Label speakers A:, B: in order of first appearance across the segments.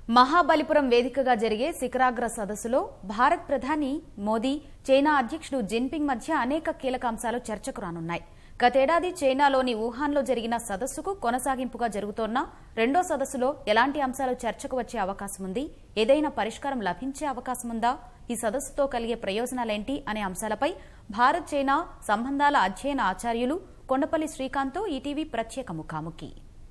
A: మహాబలిపురం వేదికగా జరిగే శిఖరాగ్ర సదస్సులో భారత్ ప్రధాని మోదీ చైనా అధ్యక్షుడు జిన్పింగ్ మధ్య అనేక కీలక అంశాలు చర్చకు రానున్నాయి. గతేడాది చైనాలోని వుహాన్లో జరిగిన సదస్సుకు కొనసాగింపుగా జరుగుతోన్న రెండో సదస్సులో ఎలాంటి అంశాలు చర్చకు వచ్చే అవకాశం ఉంది, ఏదైనా పరిష్కారం లభించే అవకాశం ఉందా, ఈ సదస్సుతో కలిగే ప్రయోజనాలేంటి అనే అంశాలపై భారత్ చైనా సంబంధాల అధ్యయన ఆచార్యులు కొండపల్లి శ్రీకాంత్తో ఈటీవీ ప్రత్యేక ముఖాముఖి.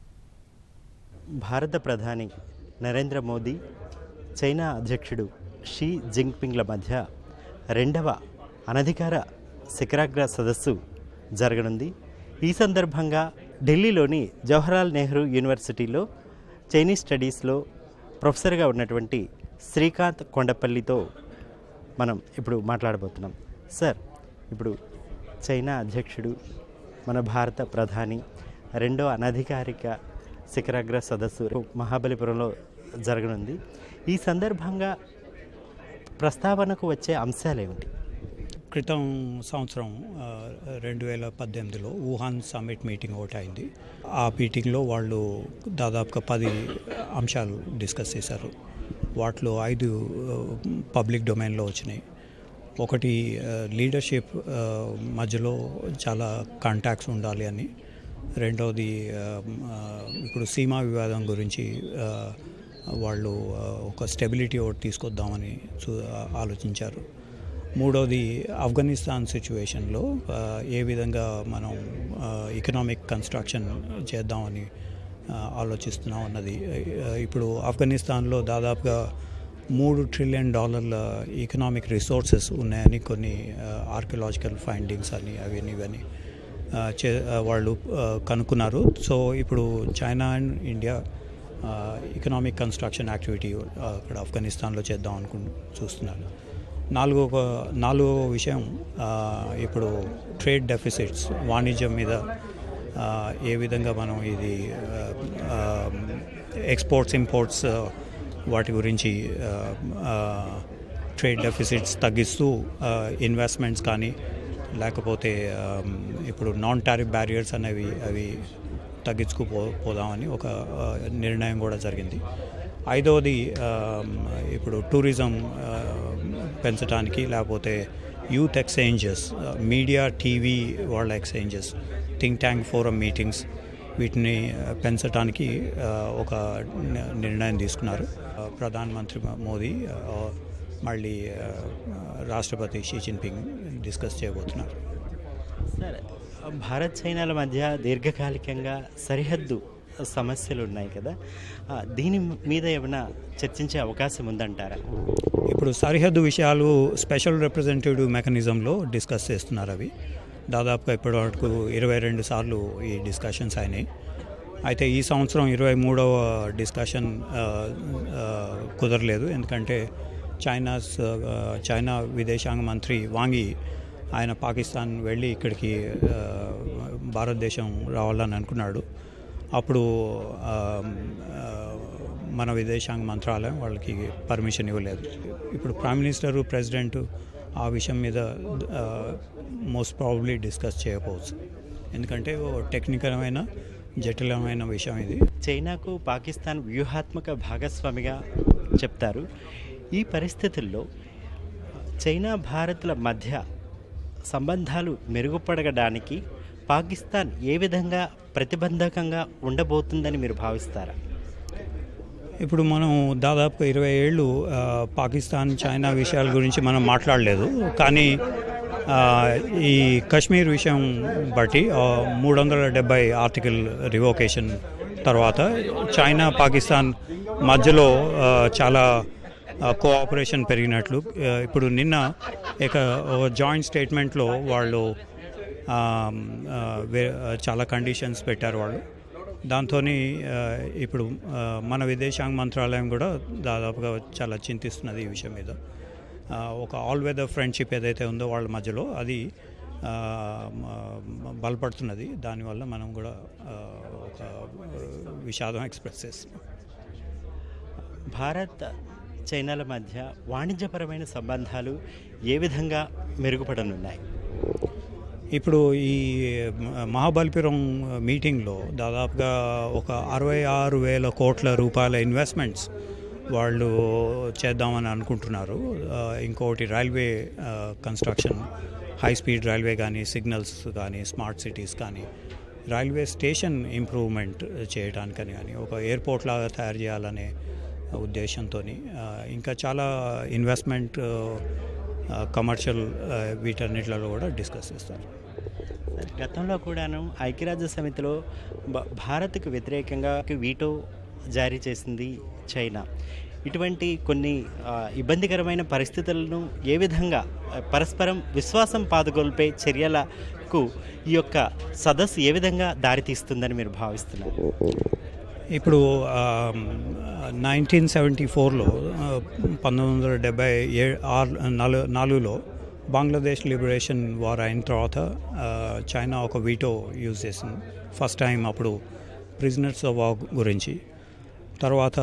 B: భారత ప్రధాని నరేంద్ర మోదీ చైనా అధ్యక్షుడు షీ జిన్పింగ్ల మధ్య రెండవ అనధికార శిఖరాగ్ర సదస్సు జరగనుంది. ఈ సందర్భంగా ఢిల్లీలోని జవహర్లాల్ నెహ్రూ యూనివర్సిటీలో చైనీస్ స్టడీస్లో ప్రొఫెసర్గా ఉన్నటువంటి శ్రీకాంత్ కొండపల్లితో మనం ఇప్పుడు మాట్లాడబోతున్నాం. సార్, ఇప్పుడు చైనా అధ్యక్షుడు, మన భారత ప్రధాని రెండో అనధికారిక శిఖరాగ్ర సదస్సు మహాబలిపురంలో జరగనుంది. ఈ సందర్భంగా ప్రస్తావనకు వచ్చే అంశాలేమిటి?
C: క్రితం సంవత్సరం 2018లో వుహాన్ సమ్మిట్ మీటింగ్ ఒకటి అయింది. ఆ మీటింగ్లో వాళ్ళు దాదాపుగా 10 అంశాలు డిస్కస్ చేశారు. వాటిలో 5 పబ్లిక్ డొమైన్లో వచ్చినాయి. ఒకటి, లీడర్షిప్ మధ్యలో చాలా కాంటాక్ట్స్ ఉండాలి అని. రెండవది, ఇప్పుడు సీమా వివాదం గురించి వాళ్ళు ఒక స్టెబిలిటీ ఒకటి తీసుకొద్దామని ఆలోచించారు. మూడవది, ఆఫ్ఘనిస్తాన్ సిచ్యువేషన్లో ఏ విధంగా మనం ఎకనామిక్ కన్స్ట్రక్షన్ చేద్దామని ఆలోచిస్తున్నాం అన్నది. ఇప్పుడు ఆఫ్ఘనిస్తాన్లో దాదాపుగా $3 ట్రిలియన్ ఎకనామిక్ రిసోర్సెస్ ఉన్నాయని కొన్ని ఆర్కియలాజికల్ ఫైండింగ్స్ అని ఇవన్నీ వాళ్ళు కనుక్కున్నారు. సో ఇప్పుడు China and India economic construction activity అక్కడ ఆఫ్ఘనిస్తాన్లో చేద్దాం చూస్తున్నారు. నాలుగో విషయం, ఇప్పుడు ట్రేడ్ డెఫిసిట్స్, వాణిజ్యం మీద ఏ విధంగా మనం ఇది ఎక్స్పోర్ట్స్ ఇంపోర్ట్స్ వాటి గురించి ట్రేడ్ డెఫిసిట్స్ తగ్గిస్తూ ఇన్వెస్ట్మెంట్స్ కానీ లేకపోతే ఇప్పుడు నాన్ టారిఫ్ బ్యారియర్స్ అనేవి తగ్గించుకుపోదామని ఒక నిర్ణయం కూడా జరిగింది. ఐదవది, ఇప్పుడు టూరిజం పెంచడానికి లేకపోతే యూత్ ఎక్స్చేంజెస్, మీడియా టీవీ వాళ్ళ exchanges, think tank forum meetings, వీటిని పెంచడానికి ఒక నిర్ణయం తీసుకున్నారు. ప్రధానమంత్రి మోదీ మళ్ళీ రాష్ట్రపతి షీ జిన్పింగ్ డిస్కస్ చేయబోతున్నారు.
B: సార్, భారత్ చైనాల మధ్య దీర్ఘకాలికంగా సరిహద్దు సమస్యలు ఉన్నాయి కదా, దీని మీద ఏమైనా చర్చించే అవకాశం ఉందంటారా?
C: ఇప్పుడు సరిహద్దు విషయాలు స్పెషల్ రిప్రజెంటేటివ్ మెకానిజంలో డిస్కస్ చేస్తున్నారు. అవి దాదాపుగా ఇప్పటివరకు 22 సార్లు ఈ డిస్కషన్స్ అయినాయి. అయితే ఈ సంవత్సరం 23వ డిస్కషన్ కుదరలేదు. ఎందుకంటే చైనా విదేశాంగ మంత్రి వాంగి ఆయన పాకిస్తాన్ వెళ్ళి ఇక్కడికి భారతదేశం రావాలని అనుకున్నాడు. అప్పుడు మన విదేశాంగ మంత్రాలయం వాళ్ళకి పర్మిషన్ ఇవ్వలేదు. ఇప్పుడు ప్రైమ్ మినిస్టరు, ప్రెసిడెంట్ ఆ విషయం మీద మోస్ట్ ప్రాబబ్లీ డిస్కస్ చేయకపోవచ్చు. ఎందుకంటే టెక్నికల్ జటిలమైన విషయం ఇది.
B: చైనాకు పాకిస్తాన్ వ్యూహాత్మక భాగస్వామిగా చెప్తారు. ఈ పరిస్థితుల్లో చైనా భారత్ల మధ్య సంబంధాలు మెరుగుపడడానికి పాకిస్తాన్ ఏ విధంగా ప్రతిబంధకంగా ఉండబోతుందని మీరు భావిస్తారా?
C: ఇప్పుడు మనం దాదాపు 20 ఏళ్ళు పాకిస్తాన్ చైనా విషయాల గురించి మనం మాట్లాడలేదు. కానీ ఈ కశ్మీర్ విషయం బట్టి 370 ఆర్టికల్ రివోకేషన్ తర్వాత చైనా పాకిస్తాన్ మధ్యలో చాలా కోఆపరేషన్ పెరిగినట్లు ఇప్పుడు నిన్న జాయింట్ స్టేట్మెంట్లో వాళ్ళు చాలా కండిషన్స్ పెట్టారు వాళ్ళు. దాంతో ఇప్పుడు మన విదేశాంగ మంత్రాలయం కూడా దాదాపుగా చాలా చింతిస్తున్నది ఈ విషయం మీద. ఒక ఆల్ వెదర్ ఫ్రెండ్షిప్ ఏదైతే ఉందో వాళ్ళ మధ్యలో అది బలపడుతున్నది. దానివల్ల మనం కూడా ఒక విషాదం ఎక్స్ప్రెస్ చేస్తున్నాం.
B: భారత్ చైనాల మధ్య వాణిజ్యపరమైన సంబంధాలు ఏ విధంగా మెరుగుపడనున్నాయి?
C: ఇప్పుడు ఈ మహాబలిపురం మీటింగ్లో దాదాపుగా ఒక 66,000 కోట్ల రూపాయల ఇన్వెస్ట్మెంట్స్ వాళ్ళు చేద్దామని అనుకుంటున్నారు. ఇంకొకటి railway construction, high speed railway కానీ, సిగ్నల్స్ కానీ, స్మార్ట్ సిటీస్ కానీ, రైల్వే స్టేషన్ ఇంప్రూవ్మెంట్ చేయడానికని కానీ, ఒక ఎయిర్పోర్ట్ లాగా తయారు చేయాలనే ఉద్దేశంతో ఇంకా చాలా ఇన్వెస్ట్మెంట్, కమర్షియల్ వీటన్నిటిలో కూడా డిస్కస్ చేస్తారు.
B: గతంలో కూడాను ఐక్యరాజ్య సమితిలో భారత్కు వ్యతిరేకంగా వీటో జారీ చేసింది చైనా. ఇటువంటి కొన్ని ఇబ్బందికరమైన పరిస్థితులను ఏ విధంగా పరస్పరం విశ్వాసం పాదుకొల్పే చర్యలకు ఈ యొక్క సదస్సు ఏ విధంగా దారితీస్తుందని మీరు భావిస్తున్నారు?
C: ఇప్పుడు 1974లో 1974లో బంగ్లాదేశ్ లిబరేషన్ వార్ అయిన తర్వాత చైనా ఒక వీటో యూజ్ చేసింది ఫస్ట్ టైం, అప్పుడు ప్రిజనర్స్ ఆఫ్ వార్ గురించి. తర్వాత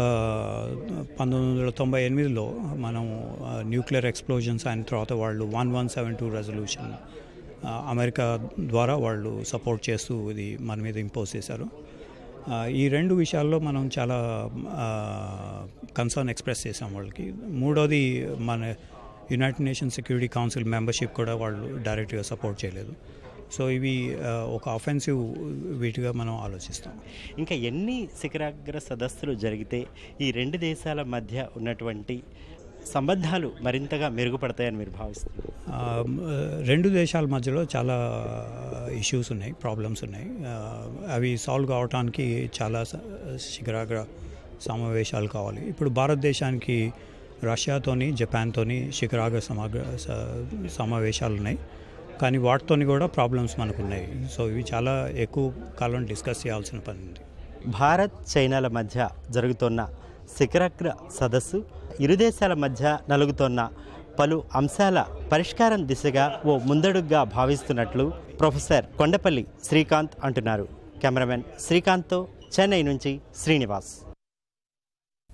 C: 1998లో మనం న్యూక్లియర్ ఎక్స్ప్లోజన్స్ అయిన తర్వాత వాళ్ళు 1172 రెజల్యూషన్ అమెరికా ద్వారా వాళ్ళు సపోర్ట్ చేస్తూ ఇది మన మీద ఇంపోజ్ చేశారు. ఈ రెండు విషయాల్లో మనం చాలా కన్సర్న్ ఎక్స్ప్రెస్ చేసాం వాళ్ళకి. మూడోది, మన United Nations Security Council membership కూడా వాళ్ళు డైరెక్ట్గా సపోర్ట్ చేయలేదు. సో ఇవి ఒక అఫెన్సివ్ వీటిగా మనం ఆలోచిస్తాం.
B: ఇంకా ఎన్ని శిఖరాగ్ర సదస్సులు జరిగితే ఈ రెండు దేశాల మధ్య ఉన్నటువంటి సంబంధాలు మరింతగా మెరుగుపడతాయని మీరు భావిస్తున్నారు?
C: రెండు దేశాల మధ్యలో చాలా ఇష్యూస్ ఉన్నాయి, ప్రాబ్లమ్స్ ఉన్నాయి. అవి సాల్వ్ కావడానికి చాలా శిఖరాగ్ర సమావేశాలు కావాలి. ఇప్పుడు భారతదేశానికి రష్యాతోని, జపాన్తోని శిఖరాగ్ర సమావేశాలు ఉన్నాయి, కానీ వాటితోని కూడా ప్రాబ్లమ్స్ మనకు ఉన్నాయి. సో ఇవి చాలా ఎక్కువ కాలం డిస్కస్ చేయాల్సిన పని ఉంది.
B: భారత్ చైనాల మధ్య జరుగుతున్న శిఖరాగ్ర సదస్సు ఇరు దేశాల మధ్య నలుగుతున్న పలు అంశాల పరిష్కారం దిశగా ఓ ముందడుగ్గా భావిస్తున్నట్లు ప్రొఫెసర్ కొండపల్లి శ్రీకాంత్ అంటున్నారు. కెమెరామెన్ శ్రీకాంత్తో చెన్నై నుంచి శ్రీనివాస్.